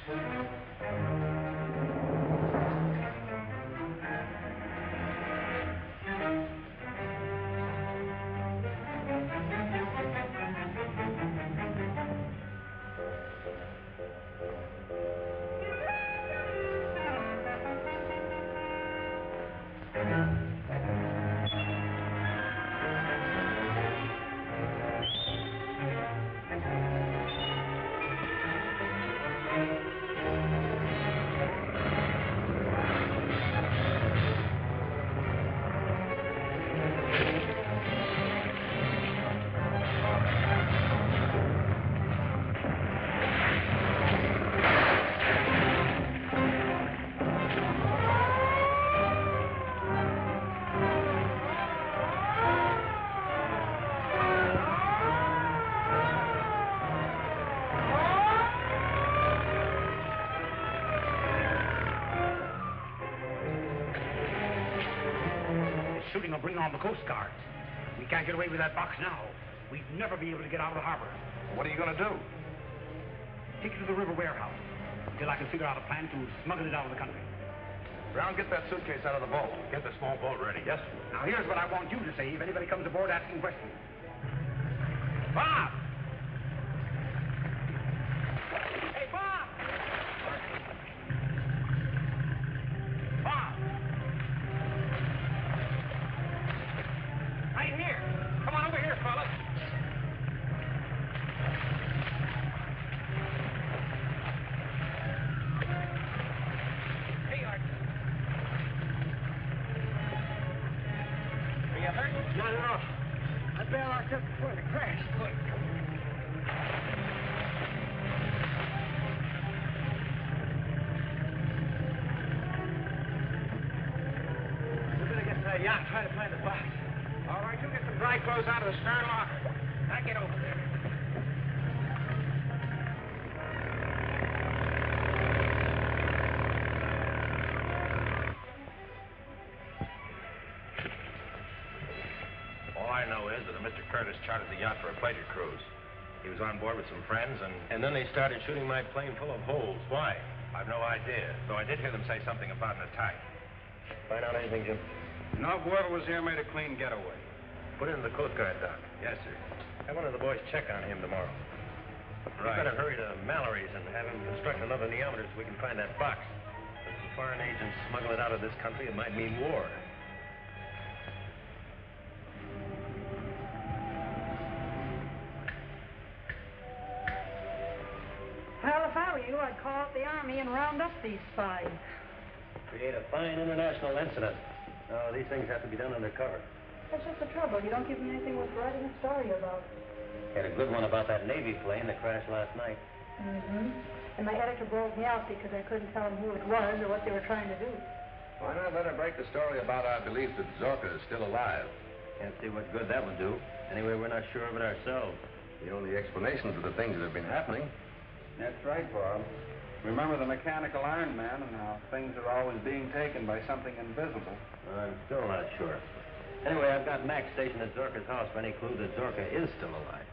Shooting will bring on the Coast Guards. We can't get away with that box now. We'd never be able to get out of the harbor. What are you going to do? Take it to the river warehouse until I can figure out a plan to smuggle it out of the country. Brown, get that suitcase out of the boat. Get the small boat ready. Yes, sir. Now, here's what I want you to say if anybody comes aboard asking questions. Bob! Hey, Bob! Bob! Right here. Come on over here, fellas. Hey, Art. Are you hurt? Not at all. I bailed out just before the crash. Look. We better get to that yacht and try to find the box. All right, you get some dry clothes out of the stern locker. Now get over there. All I know is that Mr. Curtis chartered the yacht for a pleasure cruise. He was on board with some friends, and then they started shooting my plane full of holes. Why? I've no idea, though I did hear them say something about an attack. Find out anything, Jim? No, whoever was here made a clean getaway. Put it in the Coast Guard, Doc. Yes, sir. Have one of the boys check on him tomorrow. Right. You better hurry to Mallory's and have him construct another neometer so we can find that box. If the foreign agents smuggle it out of this country, it might mean war. Well, if I were you, I'd call up the Army and round up these spies. Create a fine international incident. No, these things have to be done undercover. That's just the trouble. You don't give me anything worth writing a story about. Had a good one about that Navy plane that crashed last night. Mm-hmm. And my editor bawled me out because I couldn't tell him who it was or what they were trying to do. Why not let her break the story about our belief that Zorka is still alive? Can't see what good that would do. Anyway, we're not sure of it ourselves. The only explanation for the things that have been happening. That's right, Bob. Remember the mechanical Iron Man and how things are always being taken by something invisible. I'm still not sure. Anyway, I've got Max stationed at Zorka's house for any clue that Zorka is still alive.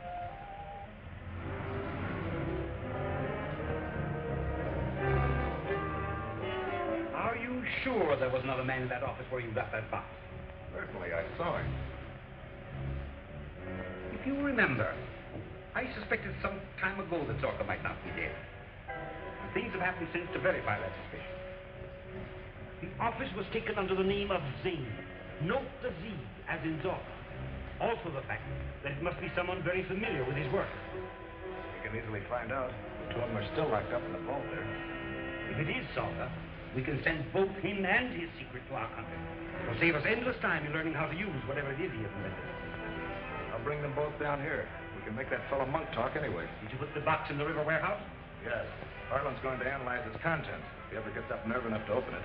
Are you sure there was another man in that office where you left that box? Certainly, I saw him. If you remember, I suspected some time ago that Zorka might not be dead. And things have happened since to verify that suspicion. The office was taken under the name of Zane. Note the Z as in Zorka. Also the fact that it must be someone very familiar with his work. We can easily find out. The two of them are still locked up in the vault there. If it is Zorka, we can send both him and his secret to our country. It will save us endless time in learning how to use whatever it is he has invented. I'll bring them both down here. We can make that fellow Monk talk anyway. Did you put the box in the river warehouse? Yes. Harlan's going to analyze its contents if he ever gets up nerve enough to open it.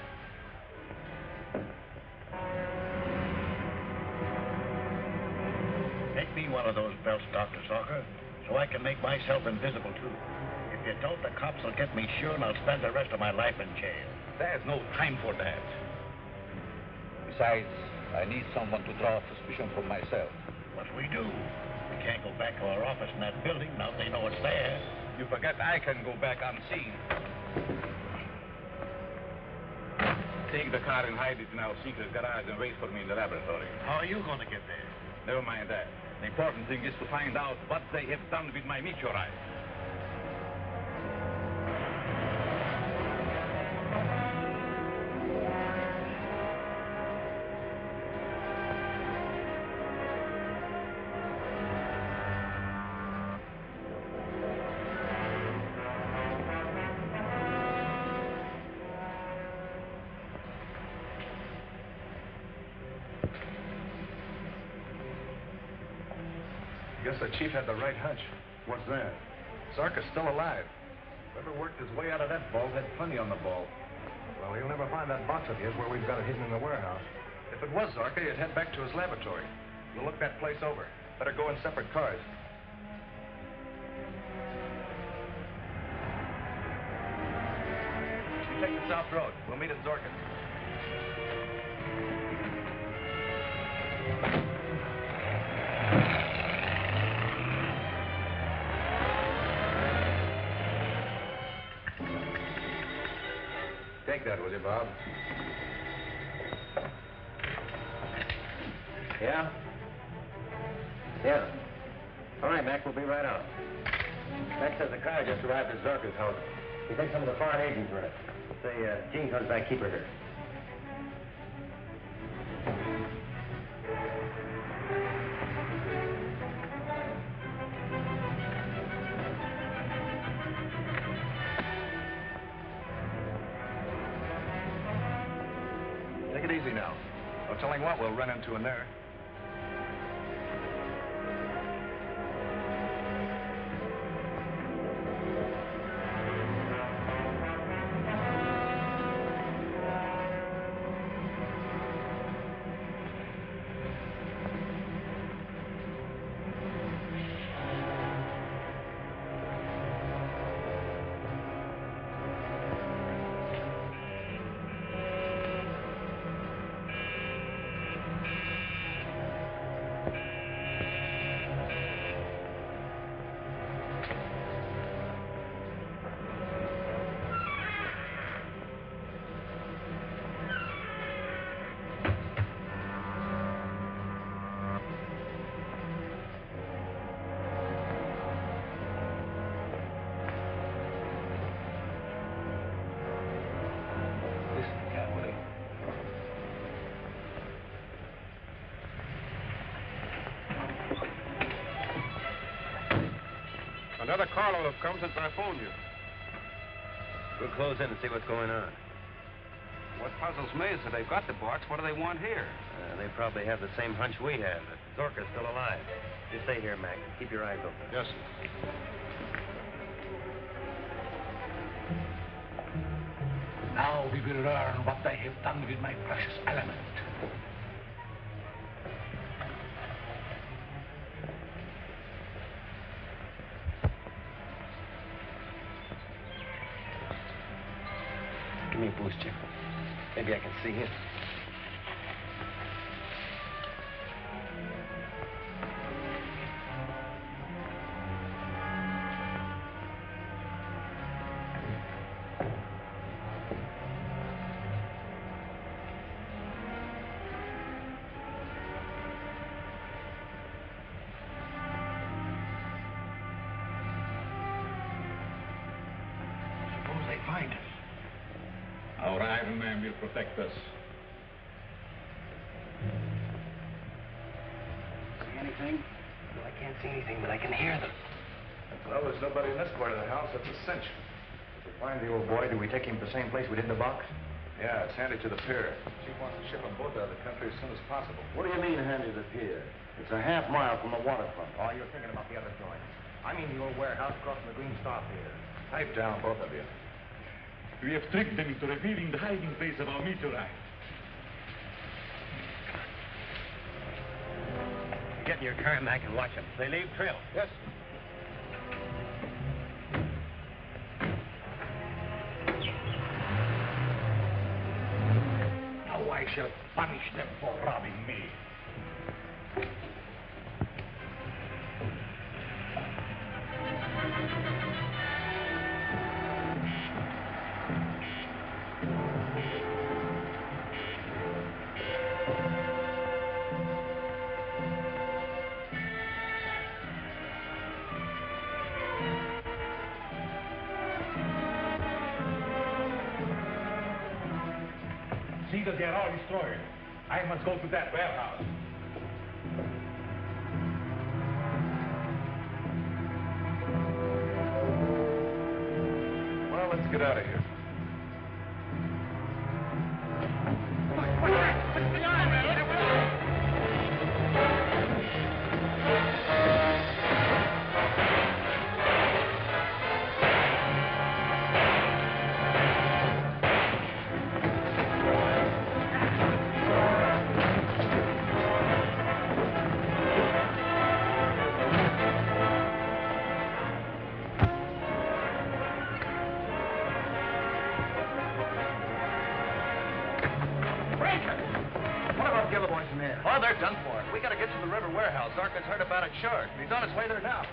Make me one of those belts, Dr. Zorka, so I can make myself invisible, too. If you don't, the cops will get me sure, and I'll spend the rest of my life in jail. There's no time for that. Besides, I need someone to draw suspicion from myself. What we do? We can't go back to our office in that building now they know it's there. You forget I can go back unseen. Take the car and hide it in our secret garage and wait for me in the laboratory. How are you going to get there? Never mind that. The important thing is to find out what they have done with my meteorite. Guess the chief had the right hunch. What's that? Zorka's still alive. Whoever worked his way out of that vault had plenty on the ball. Well, he'll never find that box of his where we've got it hidden in the warehouse. If it was Zorka, he'd head back to his laboratory. We'll look that place over. Better go in separate cars. You take the south road. We'll meet at Zorka's. Take that, will you, Bob? Yeah? Yeah. All right, Mac, we'll be right out. Mac says the car just arrived at Zorka's house. He thinks some of the foreign agents were in it. Say, Jean comes back, keep her here. Take it easy now. No telling what we'll run into in there. Another carload have come since I phoned you. We'll close in and see what's going on. What puzzles me is that they've got the box. What do they want here? They probably have the same hunch we have, that Zorka's still alive. You stay here, Mac. Keep your eyes open. Yes, sir. Now we will learn what they have done with my precious element. Give me a boost, Jim. Maybe I can see him. Suppose they find us. Our Iron Man will protect us. See anything? Well, I can't see anything, but I can hear them. Well, there's nobody in this part of the house. That's a cinch. If we find the old boy, do we take him to the same place we did the box? Yeah, it's handy to the pier. Chief wants to ship them both out of the country as soon as possible. What do you mean, handy the pier? It's a half mile from the waterfront. Oh, you're thinking about the other joint. I mean the old warehouse across from the Green Star Pier. Pipe down, both of you. We have tricked them into revealing the hiding place of our meteorite. Get in your car, Mac, and watch them. They leave trail. Yes. Now I shall punish them for robbing me. either they are all destroyed. I must go to that warehouse. Well, let's get out of here. Oh, they're done for. We gotta get to the river warehouse. Zorka's heard about it, sure. He's on his way there now.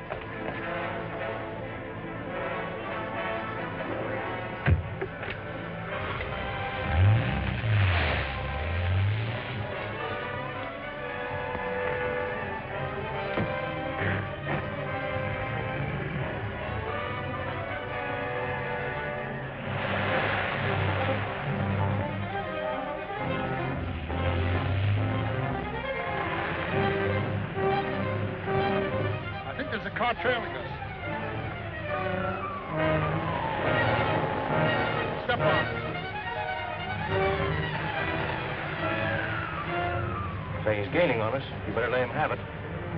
Car trailing us. Step on. Say he's gaining on us. You better let him have it.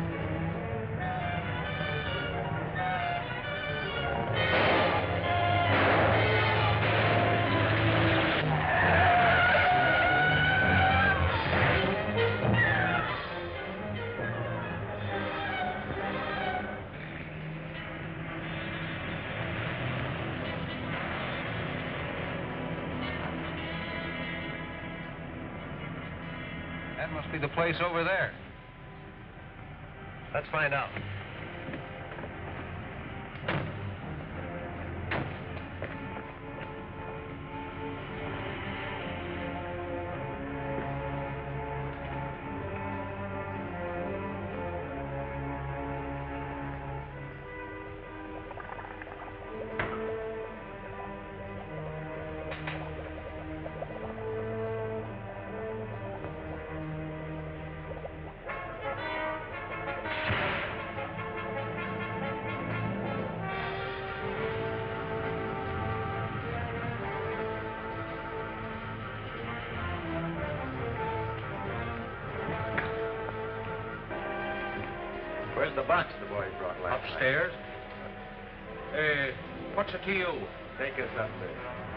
That must be the place over there. Let's find out. Where's the box the boys brought last night? Upstairs? What's it to you? Take us up there.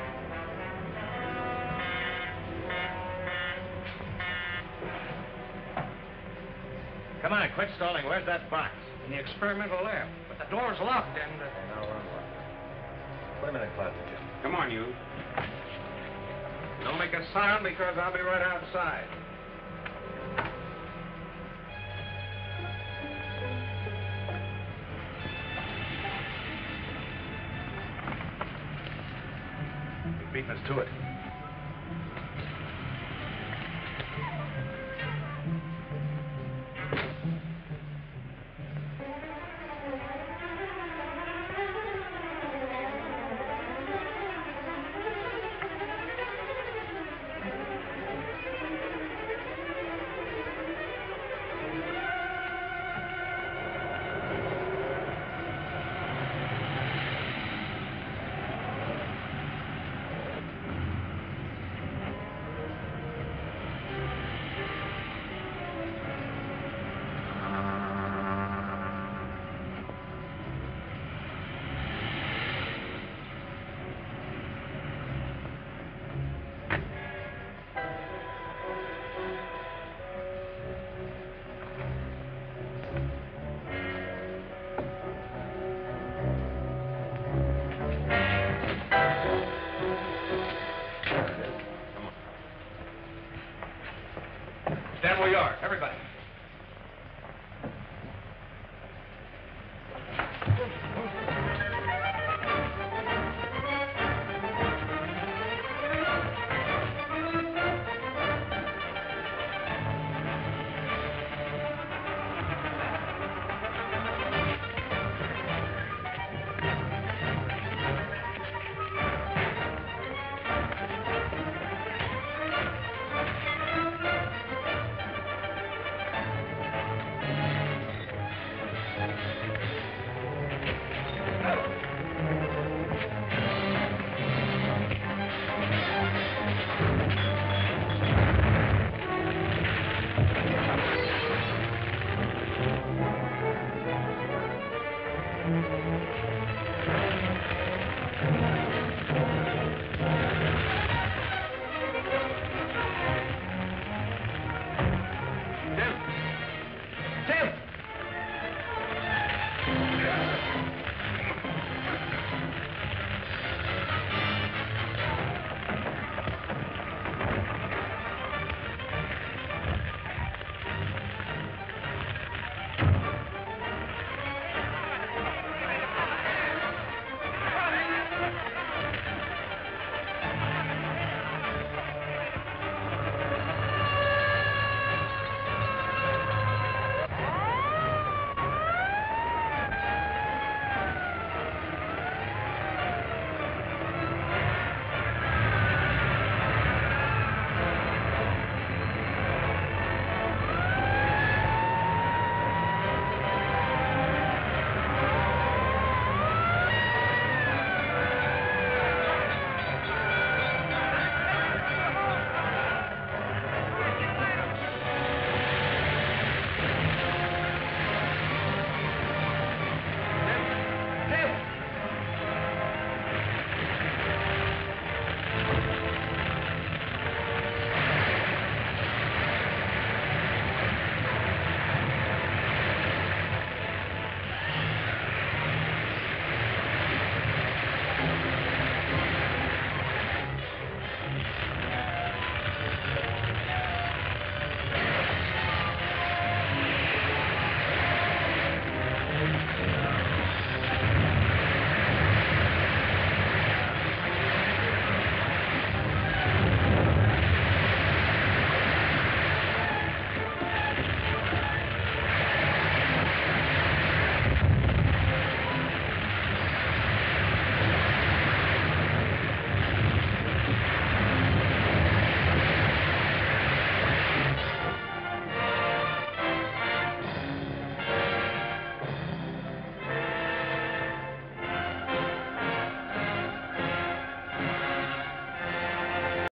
Come on, quit stalling. Where's that box? In the experimental lab. But the door's locked and... No, unlock. Put him in the closet, Jim. Come on, you. Don't make a sound because I'll be right outside. He's beating us to it.